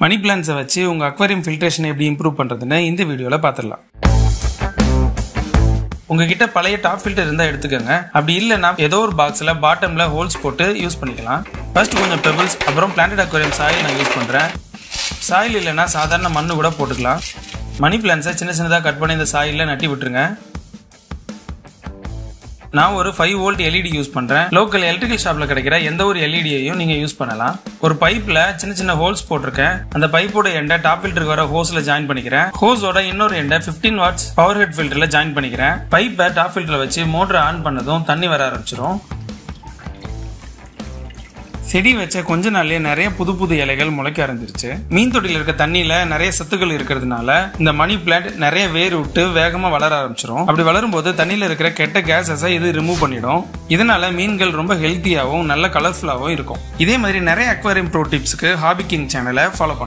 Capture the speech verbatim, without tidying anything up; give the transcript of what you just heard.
மணி பிளான்ட்ஸை வச்சு உங்கள் அக்வாரியம் ஃபில்ட்ரேஷனை எப்படி இம்ப்ரூவ் பண்ணுறதுன்னு இந்த வீடியோவில் பார்த்துடலாம். உங்ககிட்ட பழைய டாப் ஃபில்டர் இருந்தால் எடுத்துக்கோங்க. அப்படி இல்லைன்னா ஏதோ ஒரு பாக்ஸில் பாட்டமில் ஹோல்ஸ் போட்டு யூஸ் பண்ணிக்கலாம். ஃபர்ஸ்ட் கொஞ்சம் பெபிள்ஸ் அப்புறம் பிளான்டட் அக்வாரியம் சாயில் நான் யூஸ் பண்ணுறேன். சாயில் இல்லைன்னா சாதாரண மண்ணு கூட போட்டுக்கலாம். மணி பிளான்ட்ஸை சின்ன சின்னதாக கட் பண்ணி இந்த சாயிலில் நட்டி விட்டுருங்க. நான் ஒரு ஃபைவ் வோல்ட் எல்இடி யூஸ் பண்ணுறேன். லோக்கல் எலக்ட்ரிக்கல் ஷாப்பில் கிடைக்கிற எந்த ஒரு எல்இடியையும் நீங்கள் யூஸ் பண்ணலாம். ஒரு பைப்பில் சின்ன சின்ன ஹோல்ஸ் போட்டிருக்கேன். அந்த பைப்போட எண்டை டாப் ஃபில்டருக்கு வர ஹோஸில் ஜாயின் பண்ணிக்கிறேன். ஹோஸோட இன்னொரு எண்டை பிப்டீன் வாட்ஸ் பவர் ஹெட் ஃபில்டரில் ஜாயின் பண்ணிக்கிறேன். பைப்பை டாப் ஃபில்டரில் வச்சு மோட்டரை ஆன் பண்ணதும் தண்ணி வர ஆரம்பிச்சிடும். செடி வச்ச கொஞ்ச நாள்லயே நிறைய புது புது இலைகள் முளைக்க ஆரம்பிச்சிருச்சு. மீன் தொட்டியில் இருக்க தண்ணியில நிறைய சத்துக்கள் இருக்கிறதுனால இந்த மணி பிளான்ட் நிறைய வேர் விட்டு வேகமா வளர ஆரம்பிச்சிடும். அப்படி வளரும் போது தண்ணியில இருக்கிற கெட்ட கேஸஸை இது ரிமூவ் பண்ணிடும். இதனால மீன்கள் ரொம்ப ஹெல்த்தியாகவும் நல்ல கலர்ஃபுல்லாகவும் இருக்கும். இதே மாதிரி நிறைய அக்வாரியம் ப்ரோ டிப்ஸ்க்கு ஹாபி கிங் சேனலை ஃபாலோ பண்ணுங்க.